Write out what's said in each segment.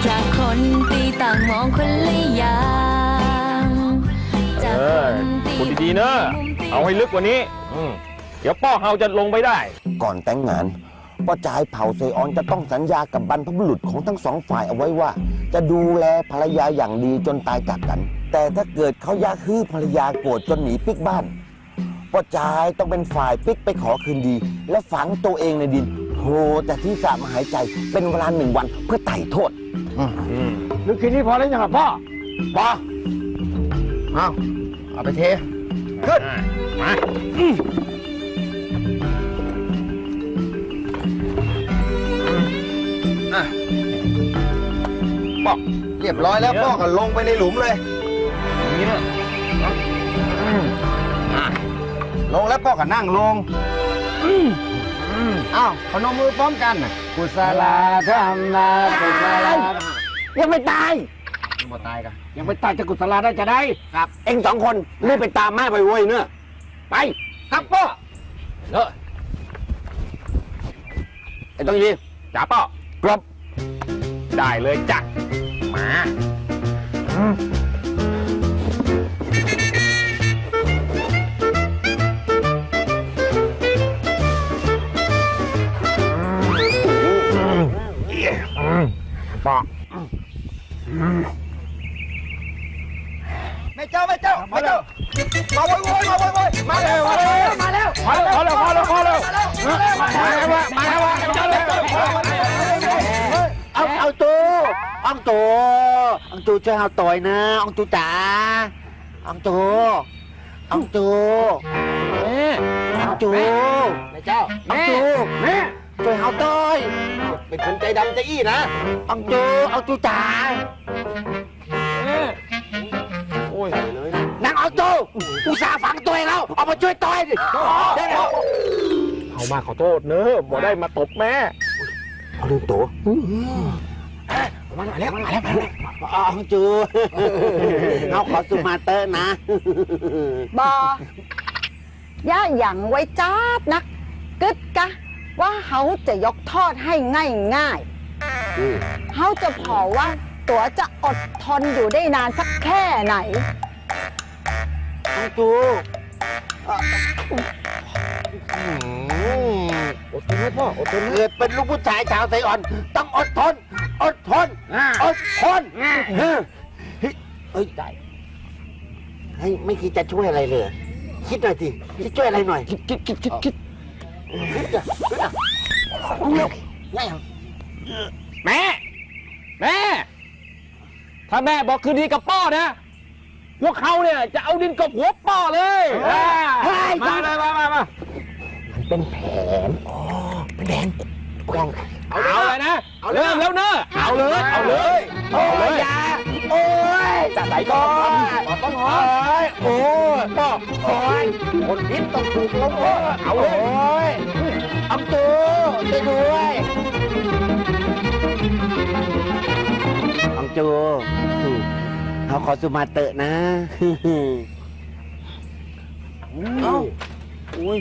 จากคนตีต่างมองคนละอย่างคุณดีๆเนอะเอาให้ลึกกว่านี้เดี๋ยวป้อเฮาจะลงไปได้ก่อนแต่งงานป้าจายเผ่าเซออนจะต้องสัญญากับบรรพบุรุษของทั้งสองฝ่ายเอาไว้ว่าจะดูแลภรรยาอย่างดีจนตายจากกันแต่ถ้าเกิดเขาอยากฮื้อภรรยาโกรธจนหนีปิกบ้านป้าจายต้องเป็นฝ่ายปิกไปขอคืนดีและฝังตัวเองในดินโผล่แต่ที่สระมาหายใจเป็นเวลา1 วันเพื่อไถ่โทษนึกคืนนี้พอแล้วยังพ่อเอาไปเทขึ้นมาป้อเรียบร้อยแล้วป้อก็ลงไปในหลุมเลยนี่นะลงแล้วป้อก็นั่งลงอ้าวพนมมือพร้อมกันกุศลธรรมะกุศลยังไม่ตายยังไม่ตายกันยังไม่ตายจะกุศลได้จะได้ครับเอ็ง2 คนรีบไปตามแม่ไปเว้ยเนอะไปครับพ่อเนอะไอ้ต้องยีจ๋าป้อครับได้เลยจ้ะมาป้อไม่เจ้ามาโวยมาแล้วเอาตูช่วยเอาต่อยนะอังตูจ๋าอังตูแม่เจ้าอังตูช่วยเอาต่อยเป็นคนใจดำใจอี้นะอังตูจ๋าโอ้ยนางอังตูอุตส่าห์ฝังตัวเองแล้วเอามาช่วยต่อยดิเดี๋ยวเอามาขอโทษเนอะบอกได้มาตบแม่เอาลืมตัวมาแล้วอังตูเอาขอสุมาเตอร์นะย่าอย่างไว้จ้าบนักกึดกะว่าเขาจะยกโทษให้ง่ายเขาจะพอว่าตัวจะอดทนอยู่ได้นานสักแค่ไหนอังตูอดทนไหมพ่ออดทนเกิดเป็นลูกผู้ชายชาวไทยอ่อนต้องอดทนเฮ้ยได้เฮ้ยไม่คิดจะช่วยอะไรเลยคิดหน่อยสิจะช่วยอะไรหน่อยคิดแม่ถ้าแม่บอกคืนดีกับป้อนะพวกเขาเนี่ยจะเอาดินกบหัวป้อเลยมาเป็นแผนเป็นแผนเอาเลยนะเริ่มแล้วเนอะเอาเลยอย่าโอ้ยจะไหนก่อนต้องหอยโอ้ยป้อหอยคนพิษต้องถูกลงเอาเลยอังตูช่วยด้วยอังตูเขาขอสุมาเตะนะเอาโอ้ย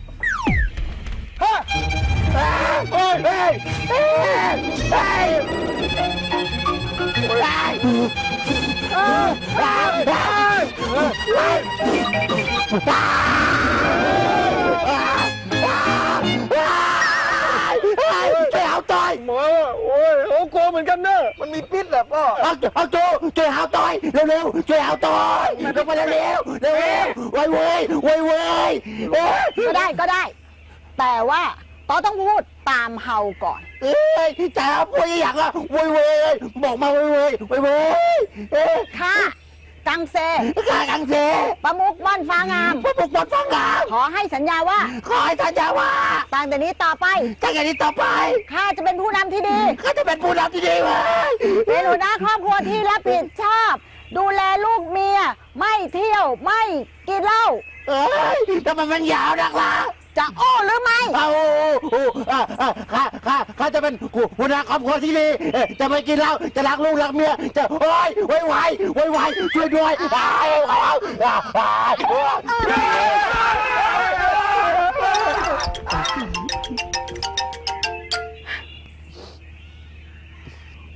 เอาต่อยโอ้กลัวเหมือนกันเนอะมันมีพิษแหละพ่อเอาโจช่วยเอาต่อยเร็วช่วยเอาต่อยลงมาเร็วไวก็ได้แต่ว่าต้องพูดตามเฮาก่อนแต่พูดอยากละเว้ยบอกมาเว้ยค่ะกังเซประมุขบ้านฟ้างามขอให้สัญญาว่าตั้งแต่นี้ต่อไปข้าจะเป็นผู้นำที่ดีเว้ยเป็นหัวหน้าครอบครัวที่รับผิดชอบดูแลลูกเมียไม่เที่ยวไม่กินเหล้าทำไมมันยาวนักล่ะจะโอ้หรือไม่ข้าจะเป็นหัวหน้าครอบครัวที่ดีจะไม่กินเหล้าจะรักลูกรักเมียจะไวช่วยด้วย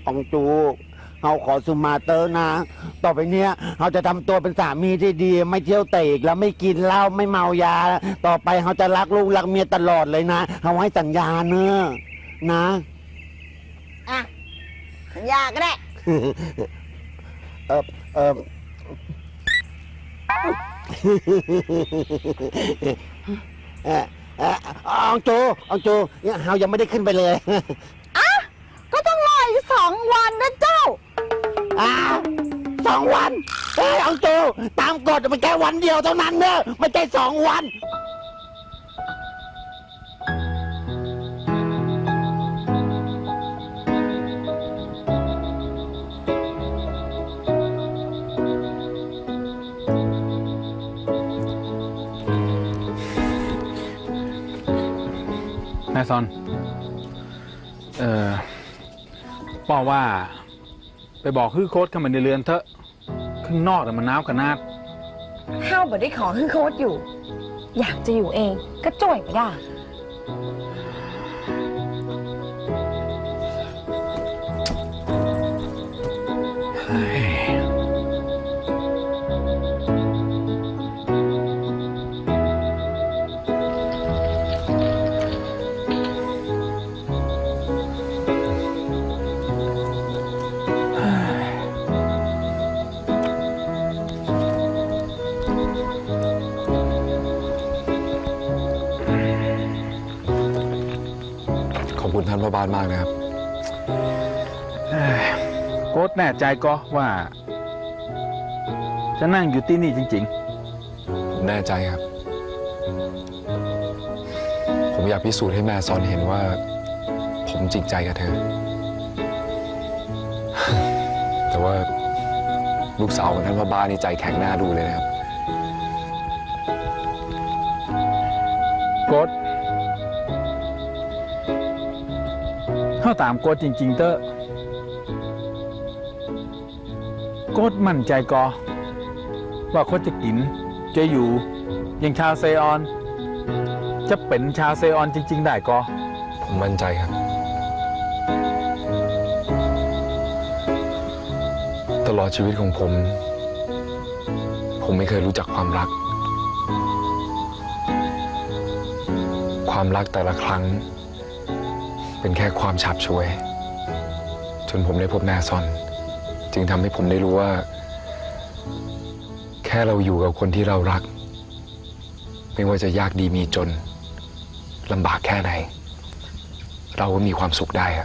อองจูเขาขอสุมาเตอร์นะ ต่อไปเนี้ยเขาจะทำตัวเป็นสามีที่ดีไม่เที่ยวเตะอีกแล้วไม่กินเหล้าไม่เมายา ต่อไปเขาจะรักลูกรักเมียตลอดเลยนะเขาให้สัญญาเนอะนะอ่ะ สัญญาก็ได้เออเอออองจูเนี่ยเขายังไม่ได้ขึ้นไปเลยก็ต้องรออีก2 วันนะเจ้า 2 วันเฮ้ยอองจูตามกฎมันแค่วันเดียวเท่านั้นเนอะไม่ใช่2 วันแม่ซอนป้อว่าไปบอกฮื้อโค้ดเข้ามาในเรือนเถอะข้างนอกแต่มันน้าวขนาดข้าวบ่ได้ขอให้โค้ดอยู่ อยากจะอยู่เองก็จ่วยไม่ได้ขอบคุณท่านพระบาทมากนะครับโค้ดแน่ใจก็ว่า จะนั่งอยู่ที่นี่จริงผมแน่ใจครับ ผมอยากพิสูจน์ให้แม่ซอนเห็นว่า ผมจริงใจกับเธอ แต่ว่าลูกสาวของท่านพระบาทนี่ใจแข็งหน้าดูเลยนะครับๆโค้ดเข้าตามโค้ดจริงๆเตอะโค้ดมั่นใจก็ว่าโค้ดจะกินจะอยู่อย่างชาวเซออน จะเป็นชาวเซออนจริงๆได้ก็ผมมั่นใจครับ ตลอดชีวิตของผมไม่เคยรู้จักความรัก ความรักแต่ละครั้ง เป็นแค่ความฉับฉวย จนผมได้พบแม่ซอน จึงทำให้ผมได้รู้ว่า แค่เราอยู่กับคนที่เรารัก ไม่ว่าจะยากดีมีจนลำบากแค่ไหน เราก็มีความสุขได้ครับ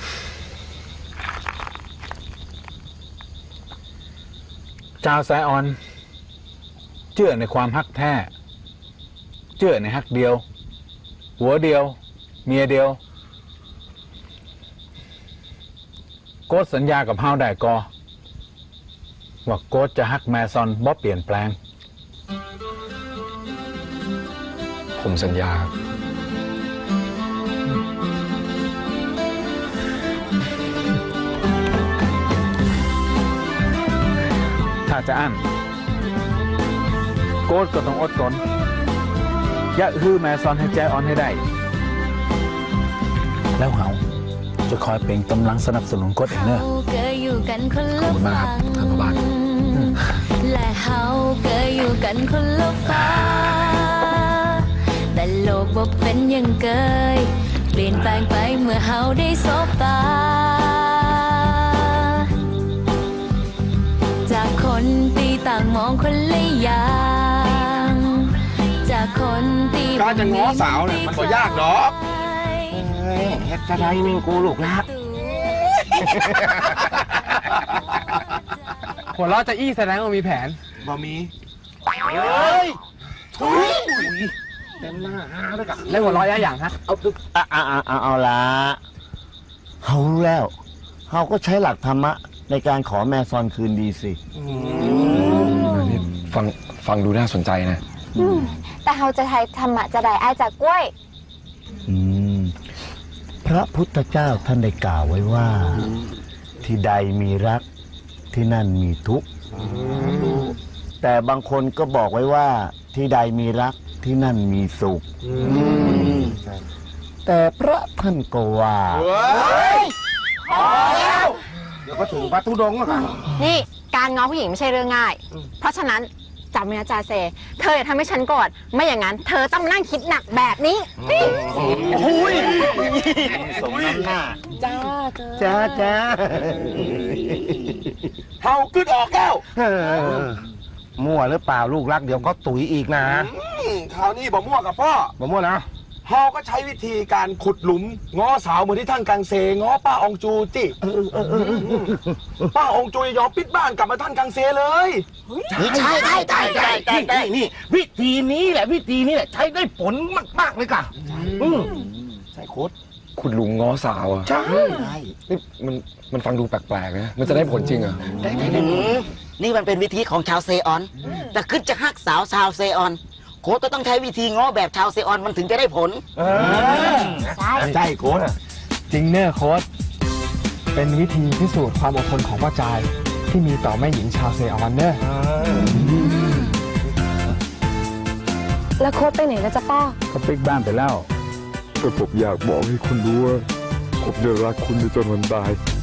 ชาวไซออนเชื่อในความฮักแท้เชื่อในฮักเดียว หัวเดียว เมียเดียวโค้ดสัญญากับเฮาได้ก็ว่าโค้ดจะฮักแมซอนบ่เปลี่ยนแปลงผมสัญญาครับถ้าจะอั้นโค้ดก็ต้องอดทนอย่าฮื้อแมซอนให้ใจอ่อนให้ได้ แล้วเฮาจะคอยเป็นกำลังสนับสนุนโค้ดเองเนอะขอบคุณมากครับท่านพระบาทและเฮาเกิดอยู่กันคนละฟ้าแต่โลกบ่เป็นอย่างเกยเปลี่ยนแปลงไปเมื่อเฮาได้สบตาจากคนที่ต่างมองคนละอย่างจากคนที่การจะง้อสาวเนี่ยมันก็ยากดอกเฮ็ดจะได้หนึ่งกูลูกรักหัวเราะจะอี้แสดงว่ามีแผนบ่มีเฮ้ยทุยเต็มหน้าห้าด้วยกันแล้วหัวเราะอย่างฮะเอาละเขารู้แล้วเขาก็ใช้หลักธรรมะในการขอแม่ซอนคืนดีสิฟังดูน่าสนใจนะแต่เราจะไทยธรรมะจะได้อายจากกล้วยพระพุทธเจ้าท่านได้กล่าวไว้ว่า ที่ใดมีรักที่นั่นมีทุกข์แต่บางคนก็บอกไว้ว่าที่ใดมีรักที่นั่นมีสุขแต่พระท่านก็ว่าพอแล้วก็ถึงวัดทุดงแล้วค่ะนี่การง้อผู้หญิงไม่ใช่เรื่องง่าย เพราะฉะนั้นจำไว้นะจาเซ เธออย่าทำให้ฉันโกรธไม่อย่างนั้น เธอต้องมานั่งคิดหนักแบบนี้โอ้ยสมน้ำหน้าจ้าเฮากึดออกแล้วมั่วหรือเปล่าลูกรักเดี๋ยวก็ตุ๋ยอีกนะคราวนี้บ่มั่วกับพ่อบ่มั่วนะเฮาก็ใช้วิธีการขุดหลุมง้อสาวเหมือนที่ท่านกังเซง้อป้าองจูจิป้าองจูยอมปิดบ้านกลับมาท่านกังเซเลยใช่นี่วิธีนี้แหละใช้ได้ผลมากๆเลยค่ะใช่โค้ดขุดหลุมง้อสาวอ่ะใช่นี่มันฟังดูแปลกๆนะ มันจะได้ผลจริงเหรอนี่มันเป็นวิธีของชาวเซออน แต่ขึ้นจะฮักสาวชาวเซออน โค้ดก็ต้องใช้วิธีง้อแบบชาวเซออนมันถึงจะได้ผลใช่โค้ดจริงเนี่ยโค้ดเป็นวิธีพิสูจน์ความอดทนของพ่อจายที่มีต่อแม่หญิงชาวเซออนเนอะแล้วโค้ดไปไหนแล้วจ๊ะป้าเขาปิกบ้านไปแล้วแต่ผมอยากบอกให้คุณรู้ว่าผมจะรักคุณไปจนวันตาย